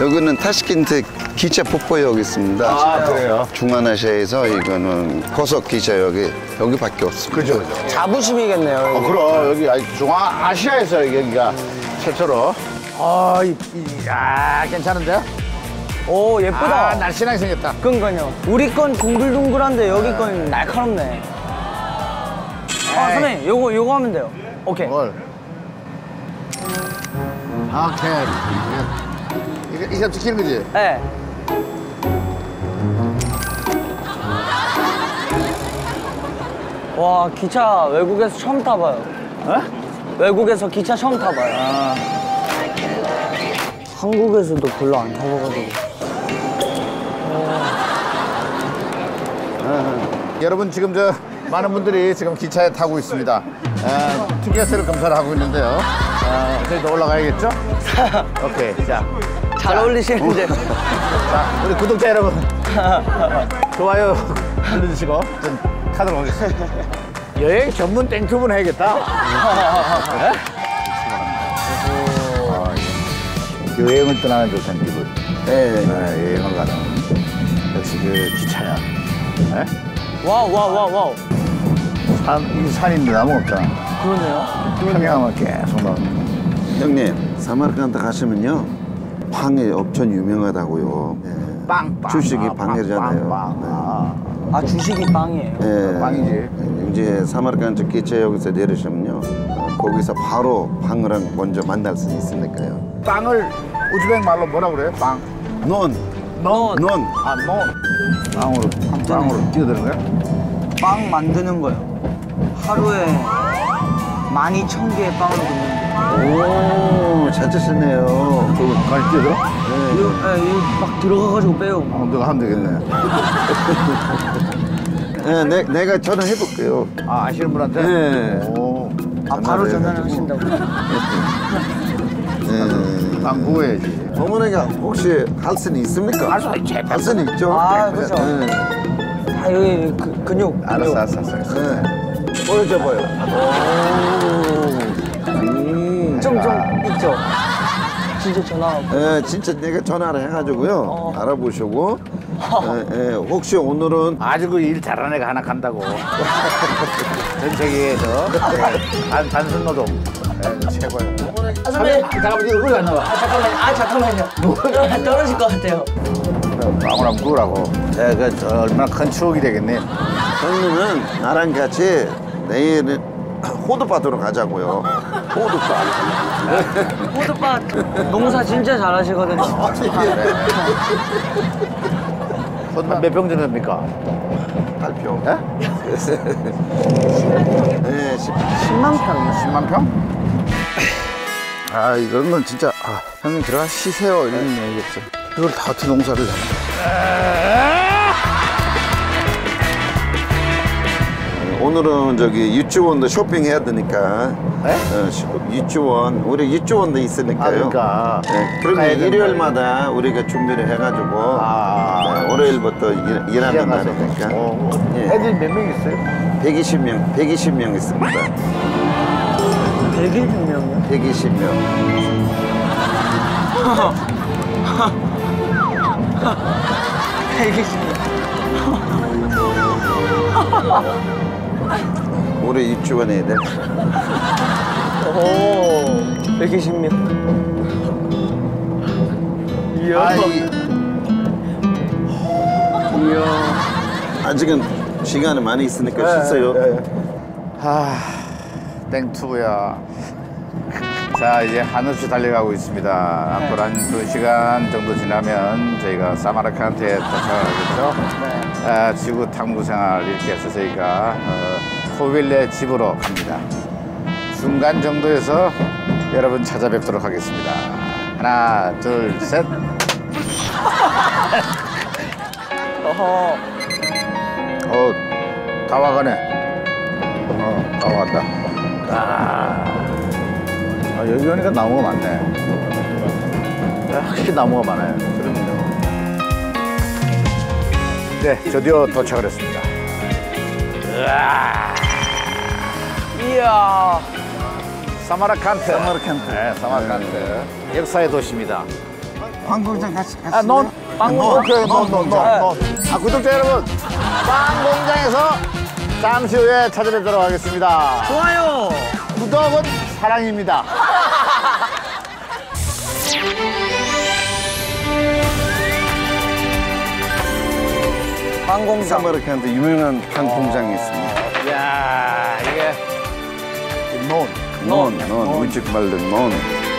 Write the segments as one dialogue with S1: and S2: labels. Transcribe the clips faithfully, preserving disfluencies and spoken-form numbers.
S1: 여기는 타시켄트 기차 폭포역이 있습니다.
S2: 아, 그래요?
S1: 중앙아시아에서 이거는 고속 기차역이 여기밖에 없습니다.
S2: 그죠, 그죠.
S3: 자부심이겠네요.
S2: 어,
S3: 여기.
S2: 그럼 여기 아니, 중앙아시아에서 여기가 최초로. 아, 이, 이, 아, 괜찮은데요?
S3: 오, 예쁘다.
S2: 아, 날씬하게 생겼다.
S3: 그러니까요. 우리 건 둥글둥글한데 여기 건 날카롭네. 아, 선생님, 요거, 요거 하면 돼요. 오케이.
S2: 뭘? 오케이. 이거, 이거 찍히는 거지?
S3: 네. 와, 기차 외국에서 처음 타봐요.
S2: 어?
S3: 외국에서 기차 처음 타봐요.
S2: 아.
S3: 한국에서도 별로 안 타봐가지고.
S2: 여러분 지금 저 많은 분들이 지금 기차에 타고 있습니다. 아, 티켓을 검사를 하고 있는데요. 아, 저희도 올라가야겠죠? 오케이, 자,
S3: 잘 어울리시는데.
S2: 자, 우리 구독자 여러분 좋아요 눌러주시고 좀 타도록 하겠습니다. 여행 전문 땡큐분 해야겠다. 네? 여행을 떠나는 듯한 기분.
S1: 네.
S2: 네, 여행을 가는 역시 그 기차야. 네?
S3: 와우, 와우, 와우, 와우.
S2: 산, 이 산인데 나무 없잖아.
S3: 그러네요.
S2: 평양만 계속 나오네.
S1: 형님, 사마르칸드 가시면요. 빵이 엄청 유명하다고요. 네.
S2: 빵, 빵.
S1: 주식이
S2: 아,
S1: 빵이잖아요.
S2: 빵, 빵, 빵.
S3: 아, 주식이 빵이에요.
S1: 네.
S2: 빵이지.
S1: 이제 사마르칸드 기차역에서 내리시면요. 거기서 바로 빵이랑 먼저 만날 수 있으니까요.
S2: 빵을 우즈벡 말로 뭐라 그래요? 빵.
S1: 논.
S3: 넌
S1: 논.
S2: 아, 뭐? 빵으로, 빵으로 뛰어드는 거야?
S3: 빵 만드는 거요. 하루에 만 이천 개의 빵을 굽는 거예요.
S1: 오, 잘 드시네요.
S2: 그거까지 뛰어들어?
S3: 이거, 네, 이거 막 들어가가지고 빼요.
S2: 어, 너가 하면 되겠네.
S1: 네, 내, 내가 전화해볼게요.
S2: 아, 아시는 분한테?
S1: 네.
S2: 오.
S3: 아, 바로 전화를 하신다고.
S1: 네.
S2: 빵 구워야지.
S1: 어머니가 혹시 할 수는 있습니까?
S2: 할 수 있지.
S1: 할 수는 있죠.
S3: 아, 그렇죠.
S1: 네.
S3: 아, 여기 그, 근육.
S2: 알았어, 알았어, 알았어.
S1: 네. 보여줘봐요. 음.
S3: 좀, 좀 있죠? 진짜 전화.
S1: 네, 진짜 내가 전화를 해가지고요.
S3: 어.
S1: 알아보시고. 네, 네, 혹시 오늘은
S2: 아주 그 일 잘하는 애가 하나 간다고. 전 세계에서 단, 단순 노동. 네, 최고예요.
S3: 아, 선배님.
S2: 잠깐만, 이거 얼굴이 안 나와.
S3: 아, 잠깐만요. 아, 잠깐만요. 떨어질 것 같아요.
S2: 빵을 한번 구우라고. 네, 그, 저, 얼마나 큰 추억이 되겠네.
S1: 형님은 나랑 같이 내일 호두밭으로 가자고요. 호두밭.
S3: 호두밭 농사 진짜 잘하시거든요.
S2: 몇 병 정도 됩니까?
S1: 팔 평.
S2: 네?
S1: 네, 십.
S3: 십만 평이요.
S2: 십만 평? 아, 이런 건 진짜, 아, 형님 들어가 쉬세요. 이런 얘기겠죠. 이걸 다 어떻게 농사를 하나.
S1: 오늘은 저기 유치원도 쇼핑해야 되니까.
S2: 네?
S1: 어, 시- 유치원, 우리 유치원도 있으니까요.
S2: 아, 그러니까.
S1: 네, 그러면
S2: 가야 된다.
S1: 일요일마다 우리가 준비를 해가지고
S2: 아.
S1: 네, 월요일부터 일, 일하는
S2: 시장 가서.
S1: 날이니까.
S2: 어.
S1: 예.
S2: 애들 몇 명 있어요?
S1: 백이십 명, 백이십 명 있습니다.
S3: 백일 명이요?
S1: 백이십 명.
S3: 백이십 명.
S1: 우리 유치원 애들.
S3: 오, 백이십 명. 이야.
S2: 아이,
S3: 이야.
S1: 아직은 시간이 많이 있으니까
S2: 네,
S1: 쉬세요.
S2: 네. 아, 땡투야. 자, 이제 한없이 달려가고 있습니다.
S3: 네.
S2: 앞으로 한 두 시간 정도 지나면 저희가 사마르칸드에 도착하겠죠?
S3: 네.
S2: 아, 지구 탐구 생활 이렇게 해서 저희가 어, 코빌레 집으로 갑니다. 중간 정도에서 여러분 찾아뵙도록 하겠습니다. 하나, 둘, 셋.
S3: 어허.
S2: 어, 다 와가네. 어, 다 왔다. 아, 아, 여기 오니까 나무가 많네. 야, 확실히 나무가 많아요. 그럼요. 네, 드디어 도착을 했습니다. 으아,
S3: 이야.
S2: 사마르칸드.
S1: 사마르칸드.
S2: 네, 사마르칸드. 역사의 도시입니다.
S1: 빵 공장 같이 같이.
S2: 아, 넌?
S3: 빵
S2: 너,
S3: 공장.
S2: 오케이, 너, 너, 너, 너. 아, 구독자 여러분, 빵 공장에서 잠시 후에 찾아뵙도록 하겠습니다.
S3: 좋아요.
S2: 구독은 사랑입니다.
S3: 빵 공장.
S1: 사마르칸드 유명한 빵 공장이 있습니다.
S2: 이야, 이게 논.
S1: 논, 논, 우측 말로 논.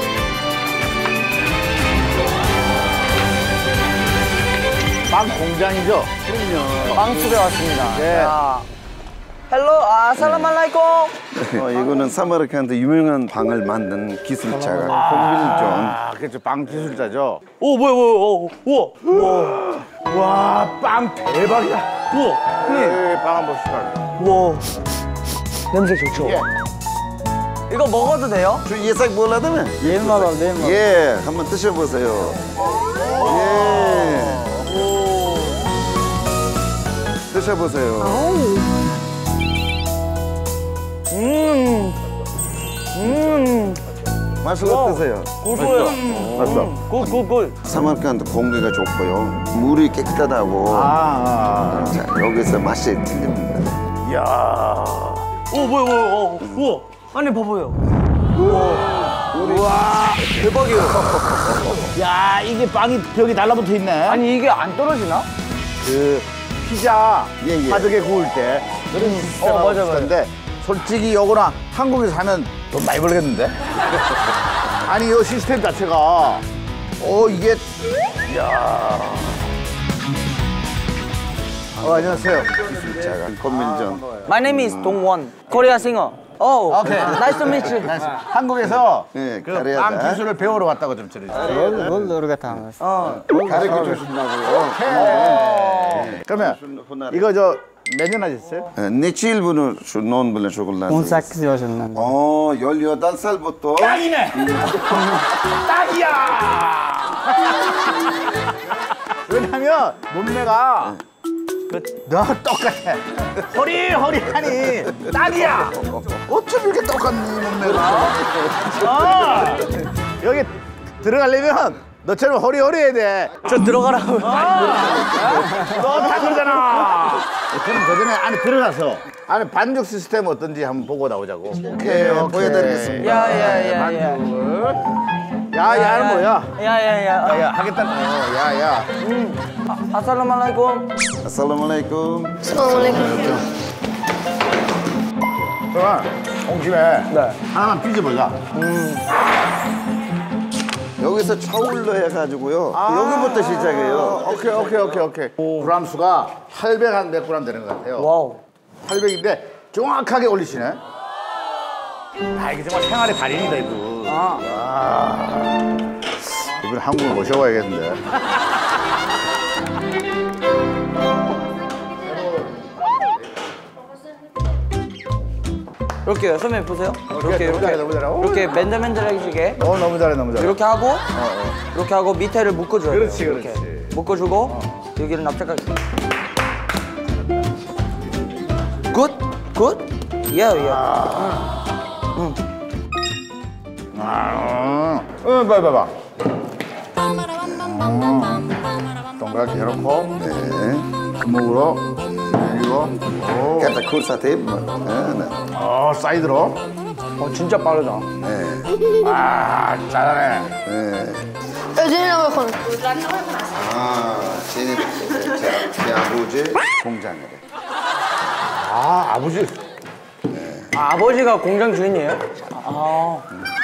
S2: 빵 공장이죠?
S3: 빵집에 왔습니다.
S2: 네.
S3: 야. 헬로, 아살라말라이쿰.
S1: 어, 이거는 사마르칸드 유명한 빵을 만든 기술자가 홍빌존.
S2: 아, 그렇죠. 빵 기술자죠.
S3: 오, 뭐야, 뭐야, 오, 우와, 우와,
S2: 와, 빵 대박이다.
S3: 우와, 형님,
S2: 네, 빵 한번 시작.
S3: 우와. 냄새 좋죠?
S2: 예.
S3: 이거 먹어도 돼요?
S1: 저 예삭 몰라다면?
S3: 옛말아, 옛말.
S1: 예, 한번 드셔보세요. 예. 드셔보세요.
S3: 음, 음,
S1: 맛은
S3: 와.
S1: 어떠세요?
S3: 고소해요.
S2: 맞어.
S3: 굿, 굿, 굿.
S1: 사마르칸드 공기가 좋고요. 물이 깨끗하다고.
S2: 아,
S1: 자, 여기서 맛이 틀립니다.
S2: 이야.
S3: 오, 뭐야, 뭐야, 어, 우와. 아니, 봐봐요.
S2: 우와, 대박이에요. 야, 이게 빵이 벽이 달라붙어 있네.
S3: 아니, 이게 안 떨어지나?
S2: 그 피자
S1: 예, 예.
S2: 바닥에 구울 때 그런
S3: 어,
S2: 시스템하고
S3: 맞아, 맞아.
S2: 비슷한데 솔직히 요거나 한국에서 하면 돈 많이 벌겠는데? 아니 이 시스템 자체가 어 이게 이야. 어, 안녕하세요.
S1: 기술자가 콤밀전.
S3: My name is Dongwon, Korea singer. Oh,
S2: 오케이.
S3: nice to meet you.
S2: 한국에서
S1: 네,
S2: 그
S1: 가려다.
S2: 빵 기술을 배우러 왔다고 좀 들으셨어요.
S3: 어,
S1: 가르쳐 주신다고요?
S2: 그러면 이거 저 몇 년 하셨어요?
S1: 네칠 분을 논 분을 쇼콜라드.
S4: on sakkiz yaşından.
S1: 어, 열여덟 살부터.
S2: 딱이네! 딱이야! 왜냐면 몸매가 그, 너 똑같아. 허리허리하니 딱이야! 어쩜 이렇게 똑같니 몸매가? 아, 여기 들어가려면 너처럼 허리허리해야 돼.
S3: 저 들어가라고.
S2: 너다 그러잖아. 그럼 그 전에 안에 들어가서 안에 반죽 시스템 어떤지 한번 보고 나오자고.
S1: 오케이, 보여드리겠습니다.
S3: 야, 야, 야, 야.
S2: 야, 야는 뭐야?
S3: 야, 야, 야.
S2: 야, 야, 하겠다는 거. 야, 야.
S3: 아, 아살라말라이쿰.
S1: 아살라말라이쿰.
S2: 그럼 홍심에
S3: 네.
S2: 하나만 빚어보자.
S1: 여기서 차올로 해가지고요. 여기부터 시작해요.
S2: 오케이, 오케이, 오케이, 오케이. 그람 수가 팔백 한 몇 그램 되는 것 같아요.
S3: 와우.
S2: 팔백인데 정확하게 올리시네. 아, 이게 정말 생활의 달인이다, 이분.
S3: 아.
S2: 아. 이분 한국을 모셔와야겠는데.
S3: 이렇게요. 선배님 보세요. 이렇게,
S2: 너무
S3: 이렇게.
S2: 잘해, 너무 잘해. 오.
S3: 이렇게 맨들맨들해지게.
S2: 어, 너무 잘해, 너무 잘해.
S3: 이렇게 하고, 이렇게 하고 밑에를 묶어줘요.
S2: 그렇지,
S3: 이렇게.
S2: 그렇지.
S3: 묶어주고, 여기를 납작하게. 굿? 굿? 예, 예.
S2: 아, 응, 봐봐, 봐봐. 동그랗게 해놓고,
S1: 네.
S2: 금목으로, 그리고, 오,
S1: Kata kursa tip. 네, 네.
S2: 어, 사이드로.
S3: 어, 진짜 빠르다.
S1: 네.
S2: 아, 잘하네.
S1: 네.
S5: Özel bakın.
S1: 아, 제, 제, 제 아버지 공장이래.
S2: 아, 아버지.
S3: 아, 아버지가 공장 주인이에요? 아.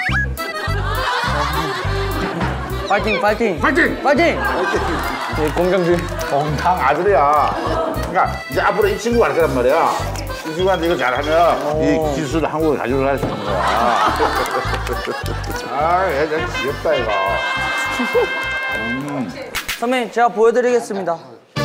S3: 파이팅, 파이팅.
S2: 파이팅!
S3: 파이팅! 네, 공장 주인.
S2: 공장 아들이야. 그러니까 이제 앞으로 이 친구가 할 거란 말이야. 이 친구한테 이거 잘하면 이 기술을 한국에 가져갈 수 있는 거야. 아, 얘 진짜 귀엽다, 이거.
S3: 선배님, 제가 보여드리겠습니다.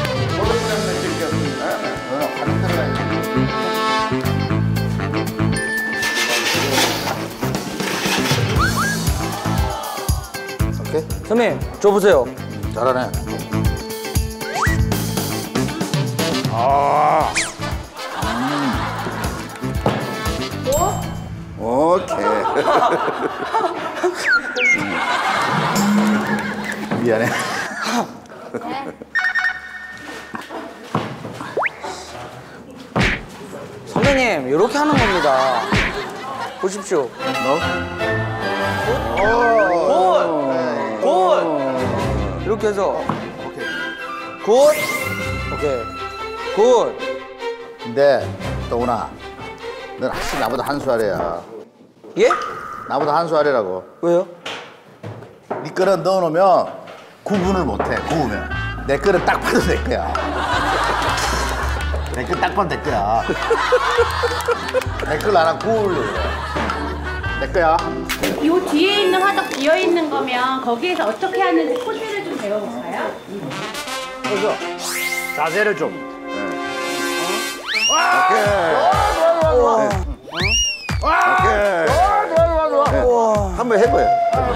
S2: 오케이?
S3: 선배님, 저 보세요.
S2: 잘하네. 아,
S1: 오케이.
S2: 미안해.
S3: 선배님 이렇게 하는 겁니다. 보십시오.
S2: 너?
S3: 굿! 굿! 이렇게 해서 굿! 오케이 굿!
S2: 근데 동훈아, 넌 확실히 나보다 한 수 아래야.
S3: 예?
S2: 나보다 한 수 아래라고.
S3: 왜요?
S2: 네 거는 넣어놓으면 구분을 못해. 구우면 내 거는 딱 봐도 내 거야. 내 거 딱 봐도 내 거야. 내 걸 나랑 구우려고 그래. 내 거야.
S4: 요 뒤에 있는 화덕 비어 있는 거면 거기에서 어떻게 하는지 코스를 좀 배워볼까요?
S2: 그래서 자세를 좀.
S1: 오케이. 오케이. 네. 한번 해봐요.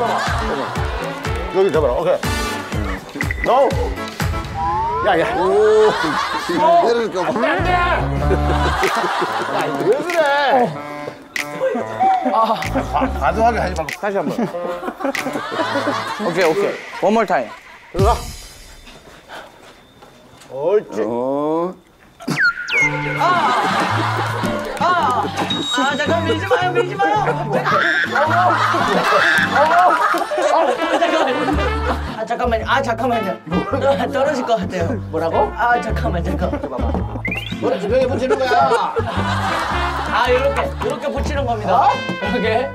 S2: 여기 잡아라. 오케이. 노. 야야.
S1: 오. 그러니까 뭐.
S2: 왜 그래? 아, 과도하게 하지 말고 다시 한 번.
S3: 오케이 오케이 one more time.
S2: 들어가. 옳지.
S1: 어.
S3: 아 잠깐 밀지 마요 밀지 마요. 아 잠깐만요. 아 잠깐만요. 떨- 떨어질 것 같아요.
S2: 뭐라고?
S3: 아 잠깐만 잠깐.
S2: 뭐라 지병에 붙이는 거야?
S3: 아 이렇게 이렇게 붙이는 겁니다. 이렇게.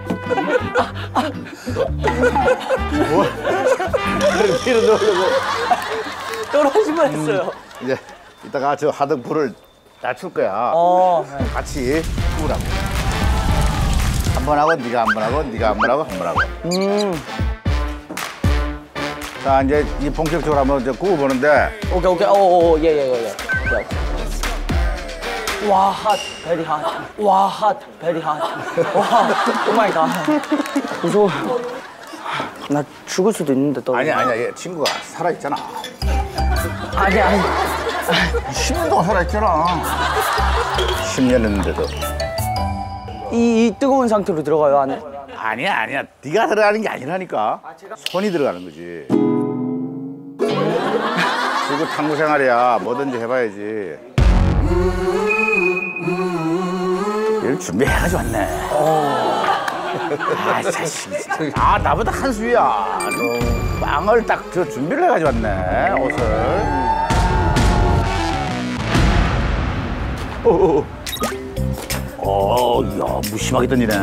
S2: 뒤로 넣으려고.
S3: 떨어질 뻔했어요.
S2: 이제 이따가 저 하등 불을 낮출 거야.
S3: 어.
S2: 같이 구우라고. 한 번 하고 네가 한 번 하고 네가 한 번 하고 한 번 하고.
S3: 음.
S2: 자 이제 이 본격적으로 한번 이제 구워보는데
S3: 오케이 오케이 오예예예 예. 와 핫, 베리 핫. 와 핫, 베리 핫. 와, 오 마이 갓. 무서워. 나 죽을 수도 있는데 또.
S2: 아니야 아니야 얘 친구가 살아있잖아.
S3: 아니 아니.
S2: 십 년 동안 살아있잖아. 십 년 했는데도.
S3: 이, 이 뜨거운 상태로 들어가요 안에?
S2: 아니야 아니야 네가 들어가는 게 아니라니까. 손이 들어가는 거지. 지금 탐구 생활이야. 뭐든지 해봐야지. 이걸 준비해가지고 왔네. 아 자식 진짜. 아 나보다 한 수야. 너 빵을 딱 저 준비를 해가지고 왔네 옷을. 오오오. 어, 야 무심하게 던지네.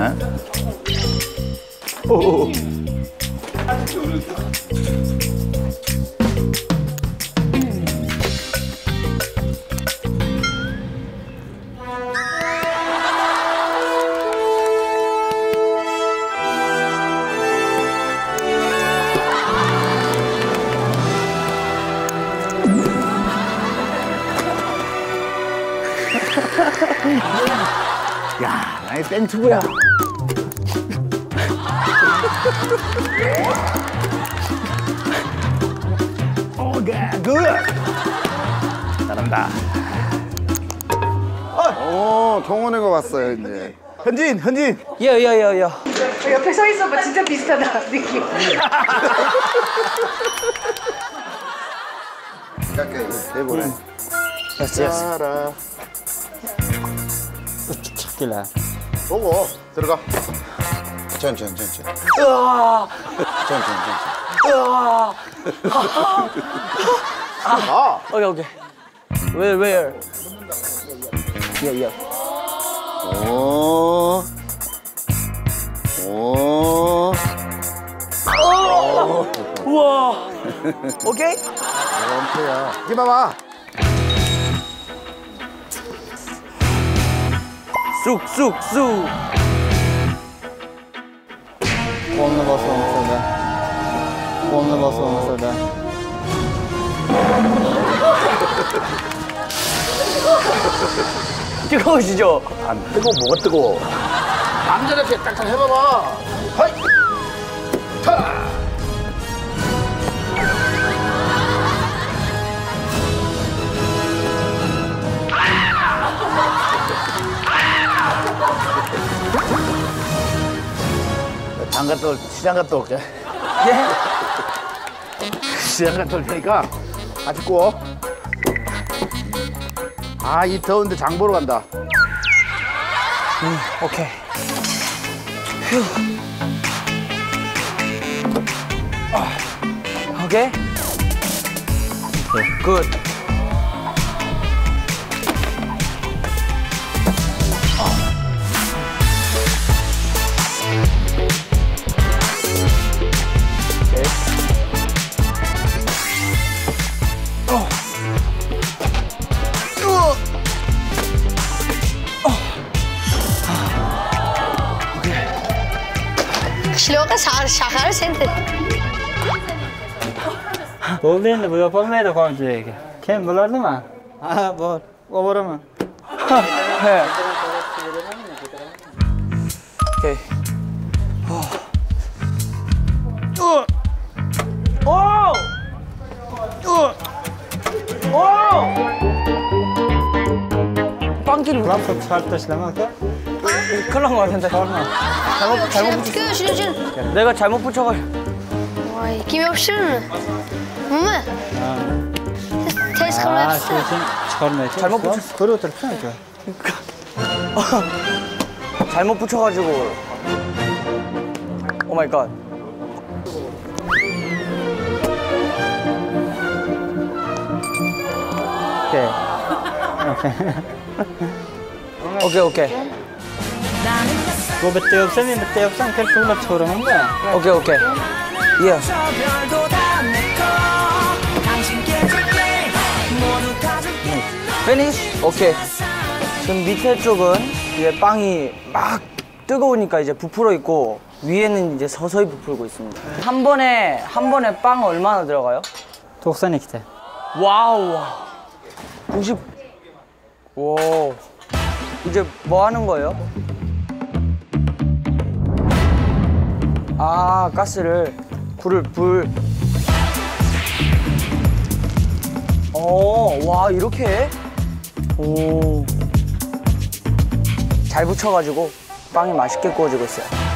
S2: 오오오. 야, 나이 땡투구야. 오케이, 굿. 잘한다.
S1: 오, 동원이가 왔어요 이제.
S2: 현진, 현진.
S3: 예예예예.
S4: 옆에 서 있어봐. 진짜 비슷하다 느낌.
S1: 이렇게 해보래.
S3: 예스 예스.
S2: 알아.
S3: 찾길래.
S2: 보고 들어가.
S1: 천천히 천천히.
S3: 으아.
S1: 천천히 천천히.
S3: 으아.
S2: 아,
S3: 오케이 오케이. Where where? 예 예.
S1: 오. 오.
S3: 우와. 오케이?
S2: 원표야. 이봐봐.
S3: 쑥쑥쑥.
S5: Полный басом да. Полный басом да.
S3: 뜨거우시죠?
S2: 안 뜨거워, 뭐가 뜨거워. 남자답게 딱딱 해봐봐. 하이. 타. 장갑도 시장 갔다 올게.
S3: 예.
S2: 잠깐 돌 테니까 같이 구워. 아, 이 더운데 장 보러 간다.
S3: 음, 오케이. 휴. 아, 오케이. 굿.
S6: Slåka şahar senti.
S5: Bo'ldi endi bu yopolmaydi qonunchiga. Kim bo'lardimi? Ha, bor. Oboraman.
S3: 해. 오케이. 오! 오! 오! 빵끼리
S5: Quloq chiqarib tashlama aka.
S3: 큰일 난거 같은데. 잘못, 잘못 붙였어.
S6: Şunu şunu şunu.
S3: 내가 잘못 붙여가.
S6: Vay, kim yapıştırır mı? Bu mu? Tez kılma
S5: Ha, shu
S6: yapıştır.
S5: uchun chiqarmaydi.
S3: 잘못 붙였어.
S5: Ko'rib o'tiribsan aka.
S3: 잘못 붙여가지고. 오 마이 갓.
S5: 오케이.
S3: 오케이, 오케이.
S5: Bu bitta yopsa, men bitta yopsam, kirib to'g'rilab chiqaraman-da.
S3: 오케이, 오케이. 예. 피니쉬? 오케이. 지금 밑에 쪽은 이제 빵이 막 뜨거우니까 이제 부풀어 있고 위에는 이제 서서히 부풀고 있습니다. 한 번에 한 번에 빵 얼마나 들어가요?
S5: to'qson ikkita.
S3: 와우. 구십. 오. 이제 뭐 하는 거예요? 아, 가스를 불을 불. 어, 와, 이렇게 해? 오. 잘 붙여가지고 빵이 맛있게 구워지고 있어요.